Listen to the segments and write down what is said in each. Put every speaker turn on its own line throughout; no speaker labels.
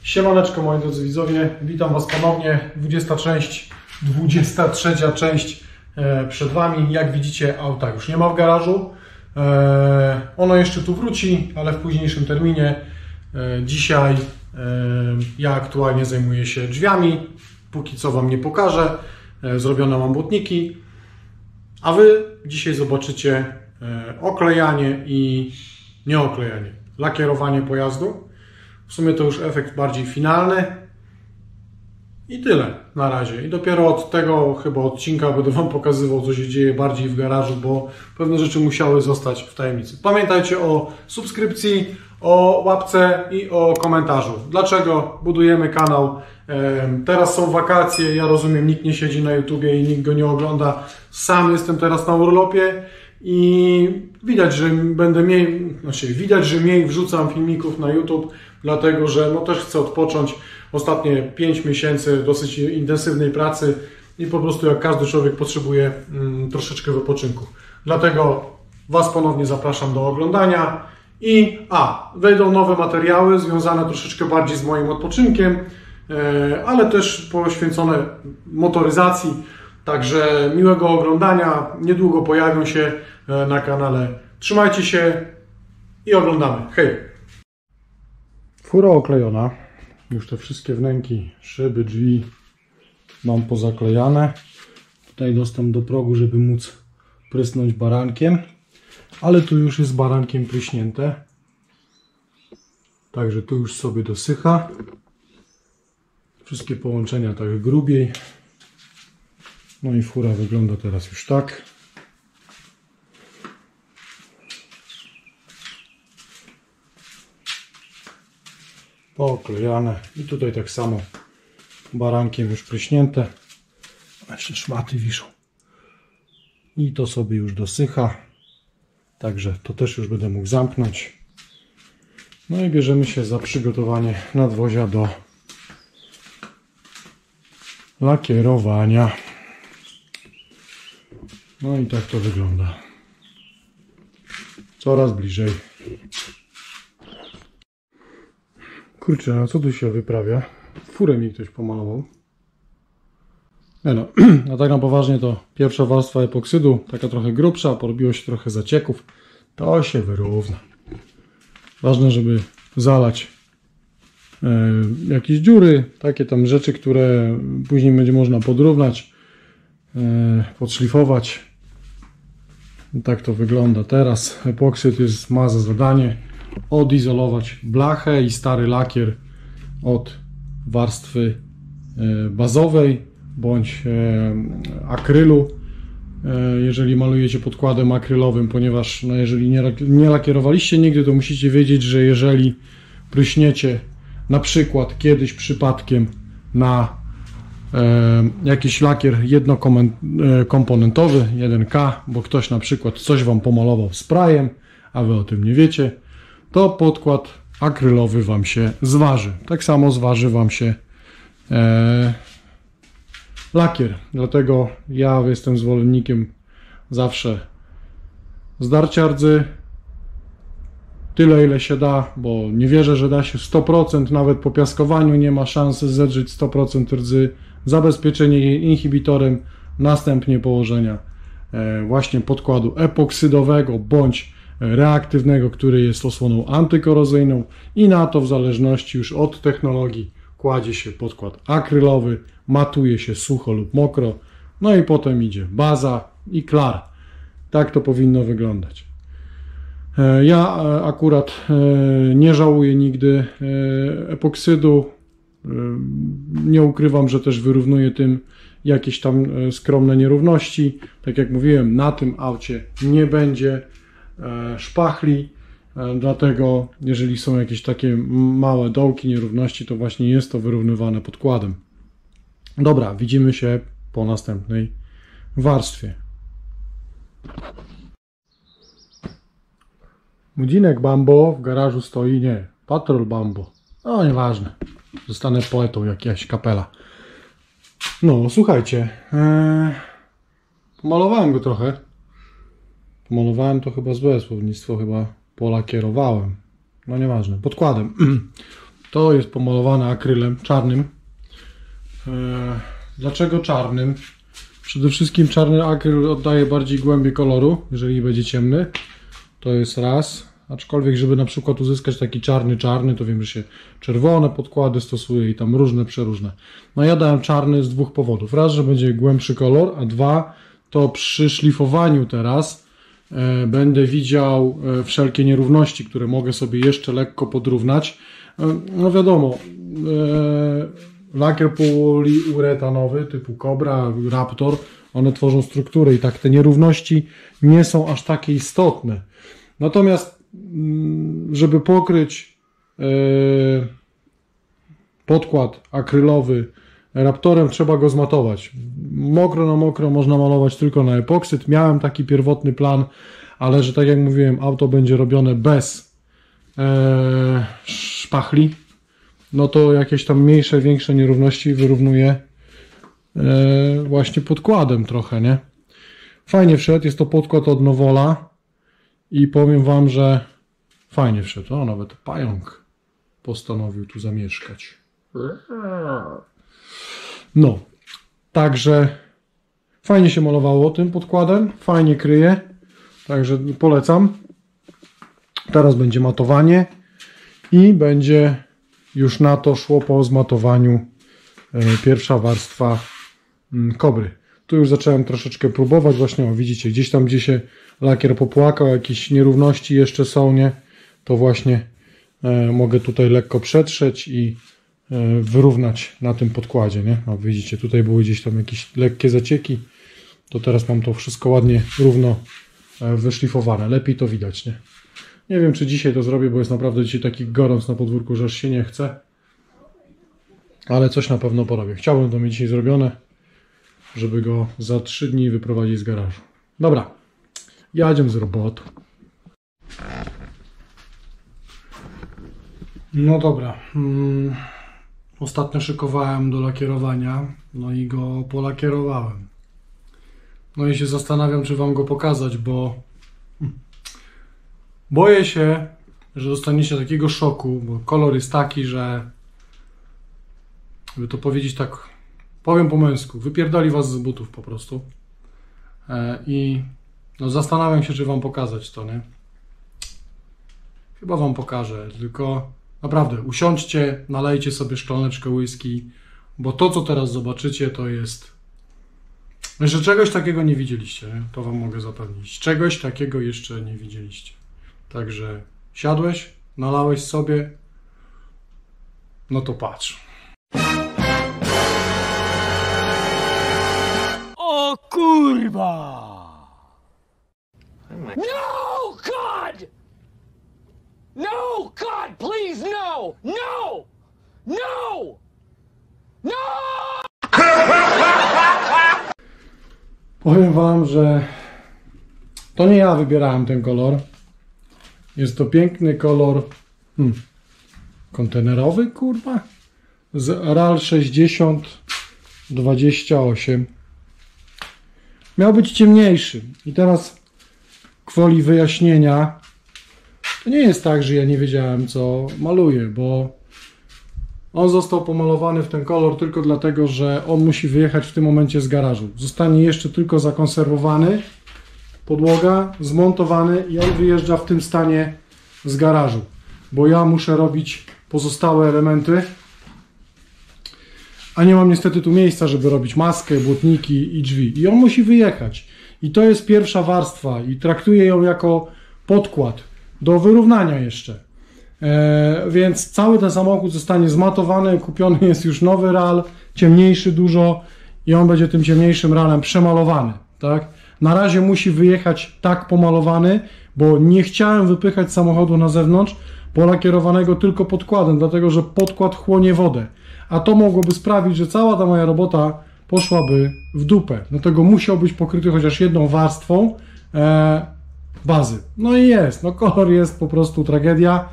Siemaneczko moi drodzy widzowie, witam Was ponownie, 23 część przed Wami. Jak widzicie, auta już nie ma w garażu, ono jeszcze tu wróci, ale w późniejszym terminie. Dzisiaj ja aktualnie zajmuję się drzwiami, póki co Wam nie pokażę, zrobione mam błotniki, a Wy dzisiaj zobaczycie oklejanie i nieoklejanie, lakierowanie pojazdu. W sumie to już efekt bardziej finalny i tyle na razie. I dopiero od tego chyba odcinka będę Wam pokazywał, co się dzieje bardziej w garażu, bo pewne rzeczy musiały zostać w tajemnicy. Pamiętajcie o subskrypcji, o łapce i o komentarzu. Dlaczego budujemy kanał? Teraz są wakacje, ja rozumiem, nikt nie siedzi na YouTubie i nikt go nie ogląda. Sam jestem teraz na urlopie i widać, że widać, że mniej wrzucam filmików na YouTube, dlatego że no też chcę odpocząć. Ostatnie 5 miesięcy dosyć intensywnej pracy i po prostu jak każdy człowiek potrzebuje troszeczkę wypoczynku. Dlatego Was ponownie zapraszam do oglądania i wejdą nowe materiały związane troszeczkę bardziej z moim odpoczynkiem, ale też poświęcone motoryzacji. Także miłego oglądania, niedługo pojawią się na kanale. Trzymajcie się i oglądamy. Hej! Fura oklejona. Już te wszystkie wnęki, szyby, drzwi mam pozaklejane. Tutaj dostęp do progu, żeby móc prysnąć barankiem. Ale tu już jest barankiem pryśnięte. Także tu już sobie dosycha. Wszystkie połączenia tak grubiej. No i fura wygląda teraz już tak. Pooklejane. I tutaj tak samo barankiem już pryśnięte. Jeszcze szmaty wiszą. I to sobie już dosycha. Także to też już będę mógł zamknąć. No i bierzemy się za przygotowanie nadwozia do lakierowania. No i tak to wygląda. Coraz bliżej. Kurczę, a co tu się wyprawia? Furę mi ktoś pomalował. A tak na poważnie to pierwsza warstwa epoksydu, taka trochę grubsza, porobiło się trochę zacieków. To się wyrówna. Ważne, żeby zalać jakieś dziury, takie tam rzeczy, które później będzie można podrównać, podszlifować. Tak to wygląda teraz. Epoksyd ma za zadanie odizolować blachę i stary lakier od warstwy bazowej bądź akrylu, jeżeli malujecie podkładem akrylowym, ponieważ no, jeżeli nie lakierowaliście nigdy, to musicie wiedzieć, że jeżeli pryśniecie na przykład kiedyś przypadkiem na jakiś lakier jednokomponentowy 1K, bo ktoś na przykład coś Wam pomalował sprayem, a Wy o tym nie wiecie, to podkład akrylowy Wam się zważy. Tak samo zważy Wam się lakier. Dlatego ja jestem zwolennikiem zawsze zdarcia rdzy tyle, ile się da, bo nie wierzę, że da się 100%, nawet po piaskowaniu nie ma szansy zedrzeć 100% rdzy. Zabezpieczenie inhibitorem, następnie położenia właśnie podkładu epoksydowego bądź reaktywnego, który jest osłoną antykorozyjną, i na to w zależności już od technologii kładzie się podkład akrylowy, matuje się sucho lub mokro, no i potem idzie baza i klar. Tak to powinno wyglądać. Ja akurat nie żałuję nigdy epoksydu. Nie ukrywam, że też wyrównuję tym jakieś tam skromne nierówności. Tak jak mówiłem, na tym aucie nie będzie szpachli, dlatego jeżeli są jakieś takie małe dołki, nierówności, to właśnie jest to wyrównywane podkładem. Dobra, widzimy się po następnej warstwie. Młodzinek Bambo w garażu stoi, nie, Patrol Bambo. No nieważne, zostanę poetą jak jakaś kapela. No słuchajcie, pomalowałem go trochę. Pomalowałem to chyba złe słownictwo, chyba polakierowałem. No nieważne, podkładem. To jest pomalowane akrylem czarnym. Dlaczego czarnym? Przede wszystkim czarny akryl oddaje bardziej głębię koloru, jeżeli będzie ciemny. To jest raz. Aczkolwiek, żeby na przykład uzyskać taki czarny, to wiem, że się czerwone podkłady stosuje i tam różne, przeróżne. No ja dałem czarny z dwóch powodów. Raz, że będzie głębszy kolor, a dwa, to przy szlifowaniu teraz będę widział wszelkie nierówności, które mogę sobie jeszcze lekko podrównać. No wiadomo, lakier poliuretanowy typu Cobra, Raptor, one tworzą strukturę i tak te nierówności nie są aż takie istotne. Natomiast żeby pokryć podkład akrylowy Raptorem, trzeba go zmatować. Mokro na mokro można malować tylko na epoksyt. Miałem taki pierwotny plan, ale że tak jak mówiłem, auto będzie robione bez szpachli, no to jakieś tam mniejsze, większe nierówności wyrównuje właśnie podkładem trochę, nie? Fajnie wszedł, jest to podkład od Nowola i powiem wam, że fajnie wszedł. O, nawet pająk postanowił tu zamieszkać. No, także fajnie się malowało tym podkładem, fajnie kryje, także polecam. Teraz będzie matowanie i będzie już na to szło po zmatowaniu pierwsza warstwa Kobry. Tu już zacząłem troszeczkę próbować, właśnie o, widzicie, gdzieś tam, gdzie się lakier popłakał, jakieś nierówności jeszcze są, nie? To właśnie mogę tutaj lekko przetrzeć i wyrównać na tym podkładzie, nie? No, widzicie, tutaj były gdzieś tam jakieś lekkie zacieki, to teraz mam to wszystko ładnie, równo wyszlifowane. Lepiej to widać, nie? Nie wiem, czy dzisiaj to zrobię, bo jest naprawdę dzisiaj taki gorąc na podwórku, że aż się nie chce. Ale coś na pewno porobię. Chciałbym to mieć dzisiaj zrobione, żeby go za 3 dni wyprowadzić z garażu. Dobra, jadziemy z roboty. No dobra. Ostatnio szykowałem do lakierowania, no i go polakierowałem. No i się zastanawiam, czy wam go pokazać, bo boję się, że dostaniecie takiego szoku, bo kolor jest taki, że, żeby to powiedzieć tak, powiem po męsku, wypierdali was z butów po prostu. I no zastanawiam się, czy wam pokazać to, nie? Chyba wam pokażę, tylko naprawdę usiądźcie, nalejcie sobie szklaneczkę whisky, bo to, co teraz zobaczycie, to jest, że czegoś takiego nie widzieliście, nie? To wam mogę zapewnić. Czegoś takiego jeszcze nie widzieliście. Także siadłeś, nalałeś sobie, no to patrz.
O kurwa! No, God! No, God, please, no! No! No! No!
Powiem wam, że to nie ja wybierałem ten kolor. Jest to piękny kolor kontenerowy, kurwa, z RAL 6028. Miał być ciemniejszy. I teraz gwoli wyjaśnienia, to nie jest tak, że ja nie wiedziałem, co maluję, bo on został pomalowany w ten kolor tylko dlatego, że on musi wyjechać w tym momencie z garażu. Zostanie jeszcze tylko zakonserwowany, podłoga, zmontowany i on wyjeżdża w tym stanie z garażu, bo ja muszę robić pozostałe elementy, a nie mam niestety tu miejsca, żeby robić maskę, błotniki i drzwi. I on musi wyjechać. I to jest pierwsza warstwa i traktuję ją jako podkład do wyrównania jeszcze. Więc cały ten samochód zostanie zmatowany, kupiony jest już nowy RAL, ciemniejszy dużo i on będzie tym ciemniejszym RALem przemalowany. Tak? Na razie musi wyjechać tak pomalowany, bo nie chciałem wypychać samochodu na zewnątrz, polakierowanego tylko podkładem, dlatego że podkład chłonie wodę. A to mogłoby sprawić, że cała ta moja robota poszłaby w dupę. Dlatego musiał być pokryty chociaż jedną warstwą bazy. No i jest. No kolor jest po prostu tragedia.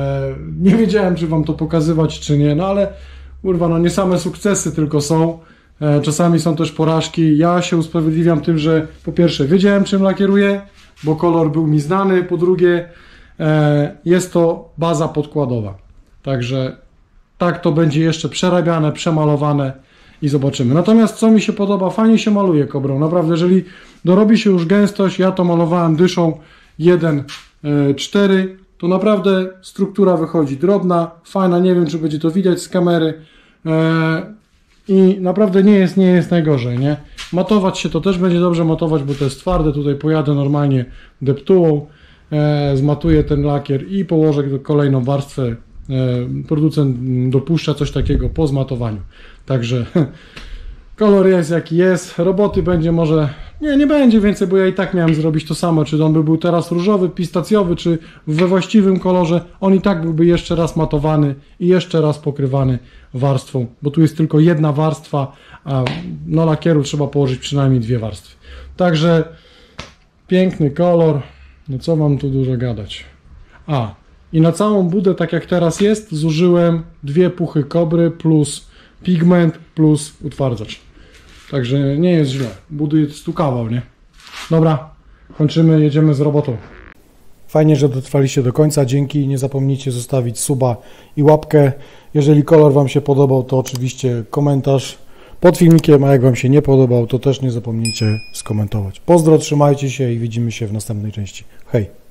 Nie wiedziałem, czy wam to pokazywać, czy nie, no ale kurwa, no nie same sukcesy tylko są. czasami są też porażki. Ja się usprawiedliwiam tym, że po pierwsze wiedziałem, czym lakieruję, bo kolor był mi znany, po drugie jest to baza podkładowa. Także tak to będzie jeszcze przerabiane, przemalowane i zobaczymy. Natomiast co mi się podoba, fajnie się maluje kobrą. Naprawdę, jeżeli dorobi się już gęstość, ja to malowałem dyszą 1,4, to naprawdę struktura wychodzi drobna, fajna, nie wiem, czy będzie to widać z kamery i naprawdę nie jest najgorzej, nie? Matować się to też będzie dobrze matować, bo to jest twarde, tutaj pojadę normalnie deptułą, zmatuję ten lakier i położę kolejną warstwę. Producent dopuszcza coś takiego po zmatowaniu. Także kolor jest jaki jest. Roboty będzie może... Nie będzie więcej, bo ja i tak miałem zrobić to samo. Czy on by był teraz różowy, pistacjowy, czy we właściwym kolorze. On i tak byłby jeszcze raz matowany i jeszcze raz pokrywany warstwą. Bo tu jest tylko jedna warstwa, a na lakieru trzeba położyć przynajmniej 2 warstwy. Także piękny kolor. No co mam tu dużo gadać. I na całą budę, tak jak teraz jest, zużyłem 2 puchy kobry plus pigment plus utwardzacz. Także nie jest źle. Budy jest tu kawał, nie? Dobra, kończymy, jedziemy z robotą. Fajnie, że dotrwaliście do końca. Dzięki. Nie zapomnijcie zostawić suba i łapkę. Jeżeli kolor Wam się podobał, to oczywiście komentarz pod filmikiem, a jak Wam się nie podobał, to też nie zapomnijcie skomentować. Pozdro, trzymajcie się i widzimy się w następnej części. Hej!